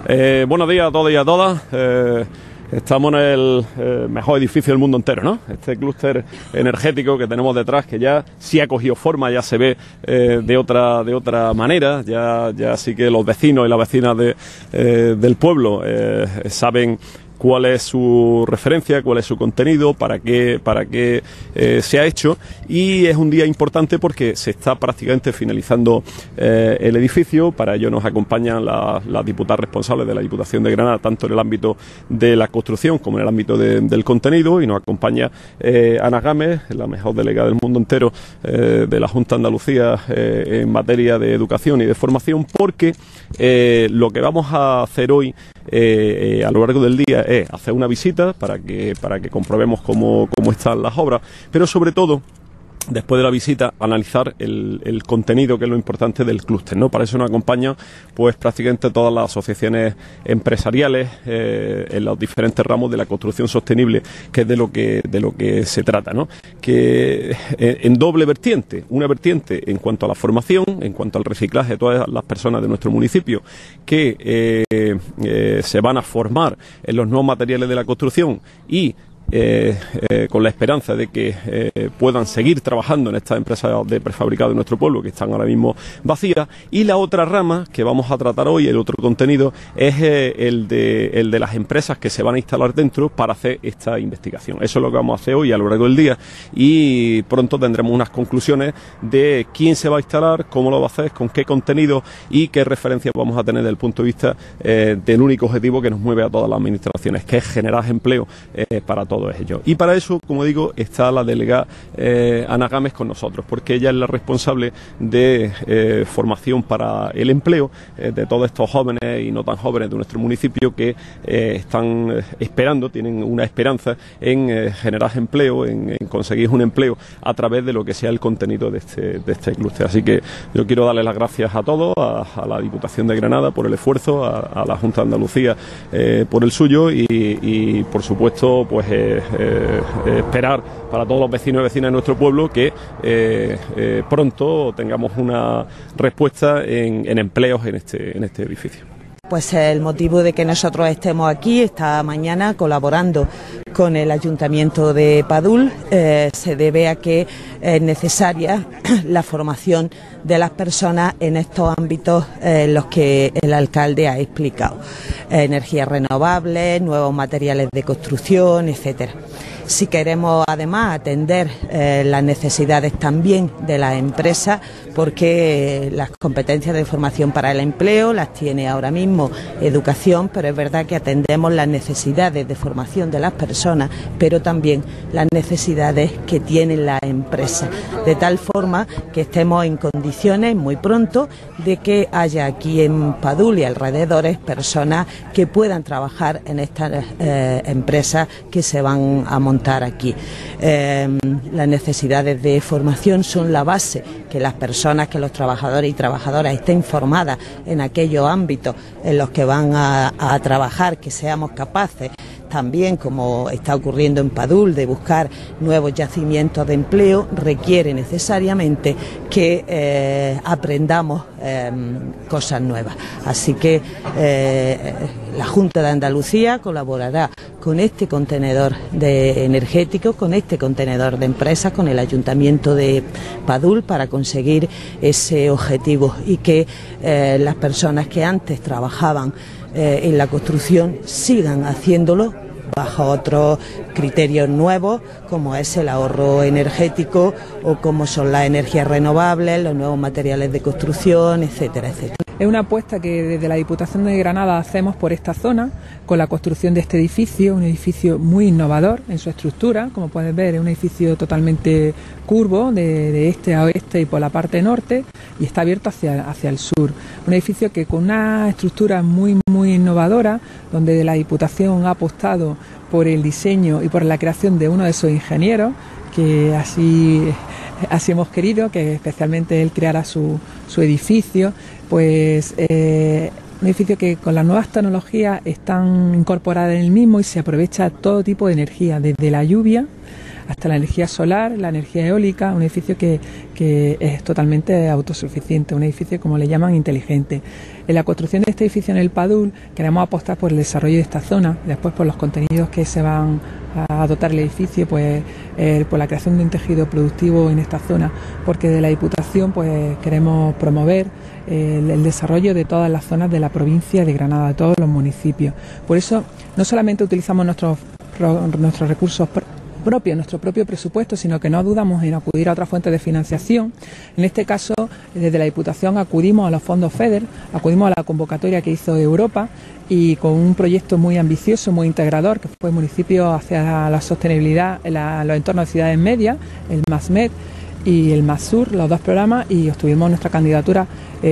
Buenos días a todos y a todas. Estamos en el mejor edificio del mundo entero, ¿no? Este clúster energético que tenemos detrás, que ya sí ha cogido forma, ya se ve de otra manera, ya sí que los vecinos y las vecinas del pueblo saben cuál es su referencia, cuál es su contenido, para qué se ha hecho, y es un día importante porque se está prácticamente finalizando el edificio. Para ello nos acompañan las diputadas responsables de la Diputación de Granada, tanto en el ámbito de la construcción como en el ámbito del contenido, y nos acompaña Ana Gámez, la mejor delegada del mundo entero de la Junta de Andalucía en materia de educación y de formación, porque lo que vamos a hacer hoy a lo largo del día es hacer una visita para que comprobemos cómo están las obras, pero sobre todo, después de la visita, analizar el contenido, que es lo importante del clúster, ¿no? Para eso nos acompañan pues prácticamente todas las asociaciones empresariales en los diferentes ramos de la construcción sostenible, que es de lo que se trata, ¿no? Que en doble vertiente, una vertiente en cuanto a la formación, en cuanto al reciclaje de todas las personas de nuestro municipio que se van a formar en los nuevos materiales de la construcción y con la esperanza de que puedan seguir trabajando en estas empresas de prefabricado de nuestro pueblo, que están ahora mismo vacías. Y la otra rama que vamos a tratar hoy, el otro contenido, es el de las empresas que se van a instalar dentro para hacer esta investigación. Eso es lo que vamos a hacer hoy a lo largo del día, y pronto tendremos unas conclusiones de quién se va a instalar, cómo lo va a hacer, con qué contenido y qué referencias vamos a tener desde el punto de vista del único objetivo que nos mueve a todas las administraciones, que es generar empleo para todos ellos. Y para eso, como digo, está la delegada Ana Gámez con nosotros, porque ella es la responsable de formación para el empleo de todos estos jóvenes y no tan jóvenes de nuestro municipio que están esperando, tienen una esperanza en generar empleo, en conseguir un empleo a través de lo que sea el contenido de este clúster. Así que yo quiero darle las gracias a todos, a la Diputación de Granada por el esfuerzo, a la Junta de Andalucía por el suyo, y por supuesto pues esperar para todos los vecinos y vecinas de nuestro pueblo que pronto tengamos una respuesta en empleos en este edificio. Pues el motivo de que nosotros estemos aquí esta mañana colaborando con el Ayuntamiento de Padul se debe a que es necesaria la formación de las personas en estos ámbitos en los que el alcalde ha explicado: energías renovables, nuevos materiales de construcción, etcétera. Si queremos además atender las necesidades también de las empresas, porque las competencias de formación para el empleo las tiene ahora mismo educación, pero es verdad que atendemos las necesidades de formación de las personas, pero también las necesidades que tienen las empresas, de tal forma que estemos en condiciones muy pronto de que haya aquí en Padul y alrededores personas que puedan trabajar en estas empresas que se van a montar aquí. Las necesidades de formación son la base, que las personas, que los trabajadores y trabajadoras estén formadas en aquellos ámbitos en los que van a trabajar, que seamos capaces también, como está ocurriendo en Padul, de buscar nuevos yacimientos de empleo, requiere necesariamente que aprendamos cosas nuevas. Así que la Junta de Andalucía colaborará con este contenedor energético, con este contenedor de empresas, con el Ayuntamiento de Padul, para conseguir ese objetivo, y que las personas que antes trabajaban en la construcción sigan haciéndolo bajo otros criterios nuevos, como es el ahorro energético o como son las energías renovables, los nuevos materiales de construcción, etcétera, etcétera. Es una apuesta que desde la Diputación de Granada hacemos por esta zona, con la construcción de este edificio, un edificio muy innovador en su estructura. Como puedes ver, es un edificio totalmente curvo, de este a oeste y por la parte norte, y está abierto hacia el sur. Un edificio que con una estructura muy innovadora, donde la Diputación ha apostado por el diseño y por la creación de uno de sus ingenieros, que así hemos querido, que especialmente él creara su edificio. Pues un edificio que con las nuevas tecnologías están incorporadas en el mismo, y se aprovecha todo tipo de energía, desde la lluvia hasta la energía solar, la energía eólica, un edificio que es totalmente autosuficiente, un edificio, como le llaman, inteligente. En la construcción de este edificio en el Padul queremos apostar por el desarrollo de esta zona, después por los contenidos que se van a dotar el edificio, pues por la creación de un tejido productivo en esta zona, porque de la Diputación pues queremos promover el desarrollo de todas las zonas de la provincia de Granada, de todos los municipios. Por eso no solamente utilizamos nuestros recursos propios, nuestro propio presupuesto, sino que no dudamos en acudir a otras fuentes de financiación. En este caso, desde la Diputación acudimos a los fondos FEDER, acudimos a la convocatoria que hizo Europa y con un proyecto muy ambicioso, muy integrador, que fue Municipio hacia la Sostenibilidad en los entornos de ciudades medias, el MASMED y el MASUR, los dos programas, y obtuvimos nuestra candidatura,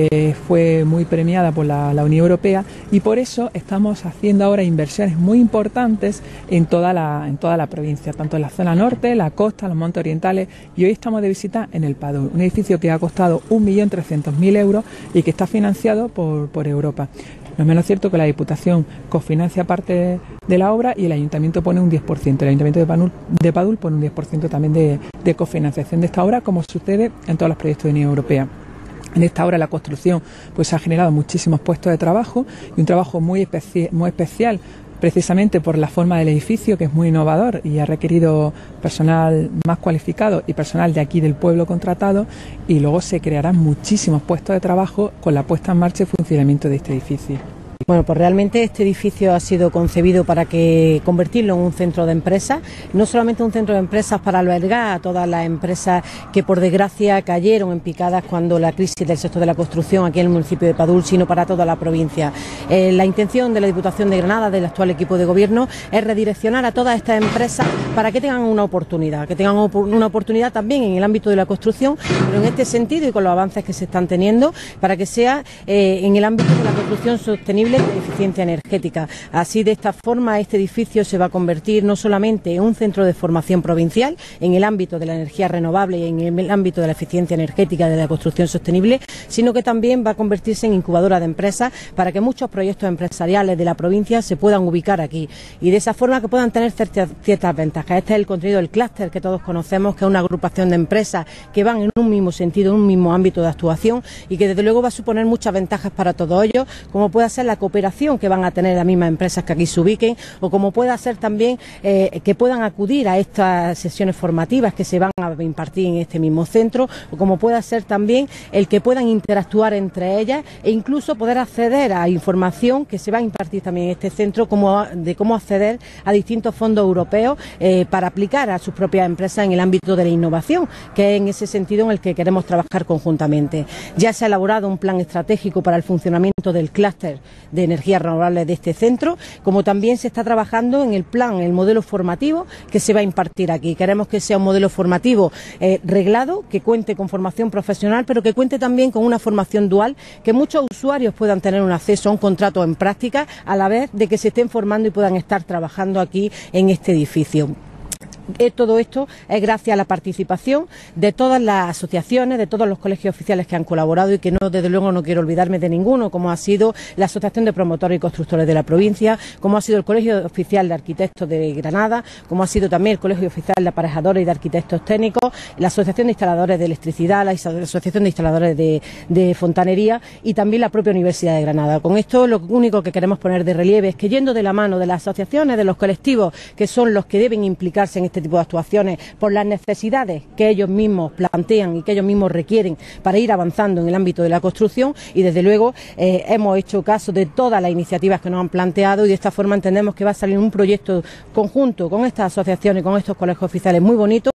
fue muy premiada por la Unión Europea, y por eso estamos haciendo ahora inversiones muy importantes en toda la provincia, tanto en la zona norte, la costa, los montes orientales, y hoy estamos de visita en el Padul, un edificio que ha costado 1.300.000 euros y que está financiado por Europa. No es menos cierto que la Diputación cofinancia parte de la obra y el Ayuntamiento pone un 10%. El Ayuntamiento de Padul pone un 10% también de cofinanciación de esta obra, como sucede en todos los proyectos de Unión Europea. En esta obra la construcción pues ha generado muchísimos puestos de trabajo y un trabajo muy especial, precisamente por la forma del edificio, que es muy innovador y ha requerido personal más cualificado y personal de aquí del pueblo contratado, y luego se crearán muchísimos puestos de trabajo con la puesta en marcha y funcionamiento de este edificio. Bueno, pues realmente este edificio ha sido concebido para convertirlo en un centro de empresas, no solamente un centro de empresas para albergar a todas las empresas que por desgracia cayeron en picadas cuando la crisis del sector de la construcción aquí en el municipio de Padul, sino para toda la provincia. La intención de la Diputación de Granada, del actual equipo de gobierno, es redireccionar a todas estas empresas para que tengan una oportunidad, también en el ámbito de la construcción, pero en este sentido y con los avances que se están teniendo, para que sea en el ámbito de la construcción sostenible de eficiencia energética. Así, de esta forma, este edificio se va a convertir no solamente en un centro de formación provincial en el ámbito de la energía renovable y en el ámbito de la eficiencia energética de la construcción sostenible, sino que también va a convertirse en incubadora de empresas para que muchos proyectos empresariales de la provincia se puedan ubicar aquí y de esa forma que puedan tener ciertas ventajas. Este es el contenido del clúster que todos conocemos, que es una agrupación de empresas que van en un mismo sentido, en un mismo ámbito de actuación, y que desde luego va a suponer muchas ventajas para todos ellos, como pueda ser la cooperación que van a tener las mismas empresas que aquí se ubiquen, o como pueda ser también que puedan acudir a estas sesiones formativas que se van a impartir en este mismo centro, o como pueda ser también el que puedan interactuar entre ellas e incluso poder acceder a información que se va a impartir también en este centro, de cómo acceder a distintos fondos europeos para aplicar a sus propias empresas en el ámbito de la innovación, que es en ese sentido en el que queremos trabajar conjuntamente. Ya se ha elaborado un plan estratégico para el funcionamiento del clúster de energías renovables de este centro, como también se está trabajando en el modelo formativo que se va a impartir aquí. Queremos que sea un modelo formativo reglado, que cuente con formación profesional, pero que cuente también con una formación dual, que muchos usuarios puedan tener un acceso a un contrato en práctica a la vez de que se estén formando y puedan estar trabajando aquí en este edificio. Todo esto es gracias a la participación de todas las asociaciones, de todos los colegios oficiales que han colaborado y que desde luego no quiero olvidarme de ninguno, como ha sido la Asociación de Promotores y Constructores de la provincia, como ha sido el Colegio Oficial de Arquitectos de Granada, como ha sido también el Colegio Oficial de Aparejadores y de Arquitectos Técnicos, la Asociación de Instaladores de Electricidad, la Asociación de Instaladores de Fontanería y también la propia Universidad de Granada. Con esto lo único que queremos poner de relieve es que, yendo de la mano de las asociaciones, de los colectivos, que son los que deben implicarse en este tipo de actuaciones por las necesidades que ellos mismos plantean y que ellos mismos requieren para ir avanzando en el ámbito de la construcción, y desde luego hemos hecho caso de todas las iniciativas que nos han planteado, y de esta forma entendemos que va a salir un proyecto conjunto con estas asociaciones, con estos colegios oficiales muy bonito,